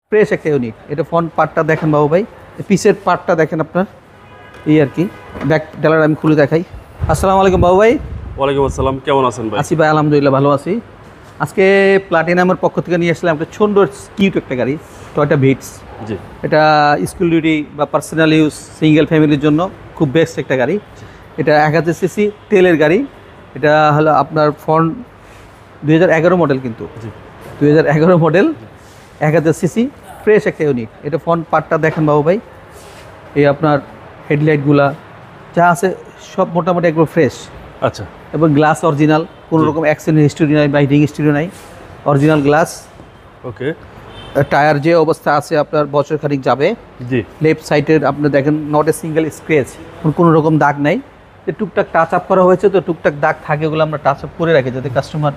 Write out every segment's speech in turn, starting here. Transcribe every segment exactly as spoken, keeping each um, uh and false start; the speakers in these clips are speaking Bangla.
ফ্রেশ একটা ইউনিট। এটা ফ্রন্ট পার্টটা দেখেন বাবু ভাই, পিসের পার্টটা দেখেন আপনার, এই আর কি। ব্যাক ডালার আমি খুলে দেখাই। আসসালামু আলাইকুম বাবু ভাই। ওয়ালাইকুম আসসালাম, কেমন আছেন ভাই? আছি ভাই, আলহামদুলিল্লাহ ভালো আছি। আজকে প্লাটিনামের পক্ষ থেকে নিয়ে আসলাম একটা সুন্দর কিউট একটা গাড়ি, টয়োটা ভিটস। জি, এটা স্কুল ডিউটি বা পার্সোনাল ইউজ, সিঙ্গেল ফ্যামিলির জন্য খুব বেস্ট একটা গাড়ি। এটা এক হাজার সিসি তেলের গাড়ি। এটা হলো আপনার ফ্রন্ট দুই হাজার এগারো মডেল, কিন্তু জি, দুই হাজার এগারো মডেল, এক হাজার সিসি, ফ্রেশ একটা ইউনিট। এটা ফ্রন্ট পার্টটা দেখেন বাবু ভাই, এই আপনার হেডলাইটগুলা যা আছে সব মোটামুটি একবার ফ্রেশ। আচ্ছা, এবং গ্লাস অরিজিনাল, কোনো রকম অ্যাক্সিডেন্ট হিস্টোরি নাই বা হিটিং হিস্টোরি নাই, অরিজিনাল গ্লাস। ওকে। টায়ার যে অবস্থা আছে আপনার বছর খানিক যাবে। জি, লেফট সাইডের আপনি দেখেন নট এ সিঙ্গেল স্ক্র্যাচ, কোনো রকম দাগ নাই। যে টুকটাক টাচ আপ করা হয়েছে, তো টুকটাক দাগ থাকে, ওগুলো আমরা টাচ আপ করে রাখি যাতে কাস্টমার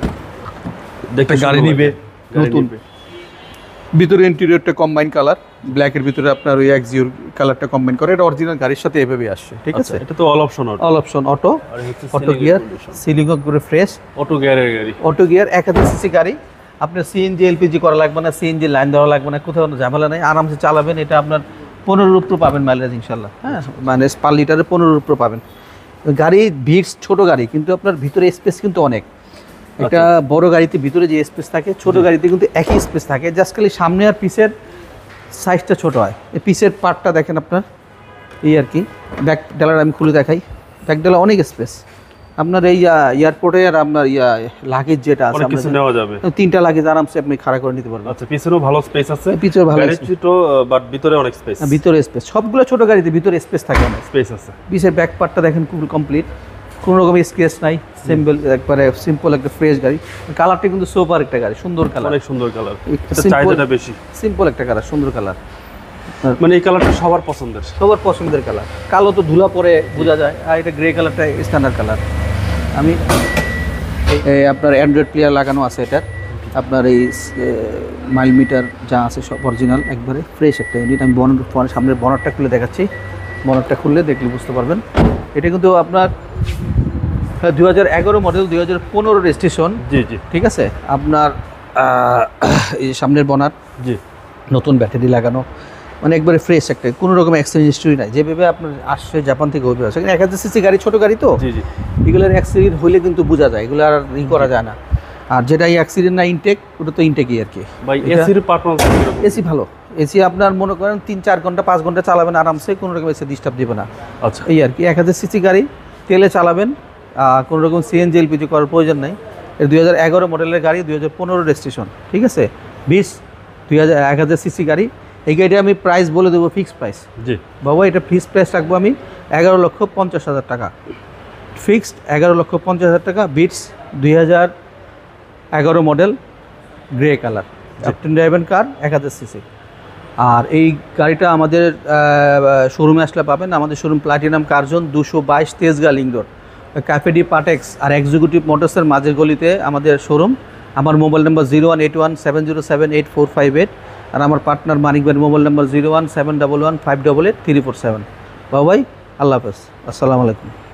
দেখতে গাড়ি নিবে নতুন। নিবে। ভিতরে ইন্টেরিয়রটা কম্বাইন কালার, ব্ল্যাকের ভিতরে আপনার ওই এক্সিওর কালারটা কম্বাইন করে। এটা অরিজিনাল গাড়ির সাথে এভাবে আসছে, ঠিক আছে। এটা তো all option auto. All option auto, আর হচ্ছে অটো গিয়ার, সিলিং করে ফ্রেশ, অটো গিয়ারের গাড়ি। অটো গিয়ার, এক হাজার সিসি গাড়ি। আপনার সিএনজি এলপিজি করা লাগবে না, সিএনজি লাইন দেওয়া লাগবে না, কোথাও ঝামেলা নেই, আরামসে চালাবেন। এটা আপনার পনেরো উপরে পাবেন মাইলেজ ইনশাল্লাহ। হ্যাঁ, মানে পার লিটারে পনেরো উপরে পাবেন। গাড়ি ভিটস ছোট গাড়ি, কিন্তু আপনার ভিতরে স্পেস কিন্তু অনেক। এটা বড় গাড়িতে ভিতরে যে স্পেস থাকে, ছোট গাড়িতে কিন্তু একই স্পেস থাকে, জাস্ট খালি সামনে আর পিসের সাইজটা ছোট হয়। এই পিসের পার্টটা দেখেন আপনার, এই আর কি। ব্যাক ডালার আমি খুলে দেখাই। ব্যাক ডালার অনেক স্পেস। আপনার এই এয়ারপোর্টে আর আপনার ইয়া লাগেজ যেটা আছে, অনেক কিছু নেওয়া যাবে। তিনটা লাগেজ আরামসে আপনি খাড়া করে নিতে পারবেন। আচ্ছা, পিছনেও ভালো স্পেস আছে। পিছনে ভালো গাড়ির ছোট, বাট ভিতরে অনেক স্পেস। ভিতরে স্পেস, সবগুলো ছোট গাড়িতে ভিতরে স্পেস থাকে অনেক। স্পেস আছে। পিসের ব্যাক পার্টটা দেখেন খুব কমপ্লিট, কোনো রকম স্ক্র্যাচ নাই, সিম্পল একবারে সিম্পল একটা ফ্রেশ গাড়ি। কালারটা কিন্তু সুপার একটা গাড়ি, সুন্দর কালার, অনেক সুন্দর কালার। এটা Simple- চাহিদাটা বেশি। সিম্পল একটা কালার, সুন্দর কালার, মানে এই কালারটা সবার পছন্দের। সবার পছন্দের কালার। কালো তো ধুলা পরে বোঝা যায়, আর এটা গ্রে কালারটা স্ট্যান্ডার্ড কালার। আমি এই আপনার অ্যান্ড্রয়েড প্লেয়ার লাগানো আছে এটার, আপনার এই মাইল মিটার যা আছে সব অরিজিনাল, একবারে ফ্রেশ একটা ইউনিট। আমি বনার সামনের বনারটা খুলে দেখাচ্ছি, বনারটা খুললে দেখলে বুঝতে পারবেন। এটা কিন্তু আপনার দুই হাজার এগারো মডেল, দুই হাজার পনেরো রেজিস্ট্রেশন। জি, জি, ঠিক আছে। আপনার এই সামনের বনার জি। নতুন ব্যাটারি লাগানো, মানে একবারে ফ্রেশ একটা, কোনো রকম অ্যাক্সিডেন্ট হিস্ট্রি নাই। যেভাবে আপনার আসছে জাপান থেকে ওইভাবে আসে। এক হাজার সিসি গাড়ি, ছোটো গাড়ি তো, জি, জি। এগুলোর অ্যাক্সিডেন্ট হইলে কিন্তু বোঝা যায়, এগুলো আর ই করা যায় না। আর যেটা এই অ্যাক্সিডেন্ট না ইনটেক, ওটা তো ইনটেকই আর কি। ভাই এসির পারফরম্যান্স কিরকম? এসি ভালো। এসি আপনার মনে করেন তিন চার ঘন্টা পাঁচ ঘন্টা চালাবেন আরামসে, কোনো রকম এসি ডিস্টার্ব দেবে না। আচ্ছা, এই আর কি। এক হাজার সিসি গাড়ি, তেলে চালাবেন, কোনো রকম সিএনজি এলপিজি করার প্রয়োজন নাই। এর দুই হাজার এগারো মডেলের গাড়ি, দুই হাজার পনেরো রেজিস্ট্রেশন, ঠিক আছে। বিশ দুই হাজার এক হাজার সিসি গাড়ি। এই গাড়িটা আমি প্রাইস বলে দেবো, ফিক্সড প্রাইস। জি। বাবা, এটা ফিক্সড প্রাইস রাখবো আমি এগারো লক্ষ পঞ্চাশ হাজার টাকা। ফিক্সড এগারো লক্ষ পঞ্চাশ হাজার টাকা। বিটস দুই হাজার এগারো মডেল, grey colour, captain driven car, এক হাজার সিসি। আর এই গাড়িটা আমাদের শোরুমে আসলে পাবেন। আমাদের শোরুম প্লাটিনাম কার্জন, দুশো বাইশ তেজগাঁ লিং রোড, ক্যাফেডি পাটেক্স আর এক্সিকিউটিভ মোটরসের মাঝের গলিতে আমাদের শোরুম। আমার mobile number zero one eight one seven zero seven eight four five eight, আর আমার পার্টনার মানিক ভাইয়ের mobile number zero one seven double one five double eight three four seven. বাবু ভাই, আল্লাহ হাফেজ, আসসালামু আলাইকুম।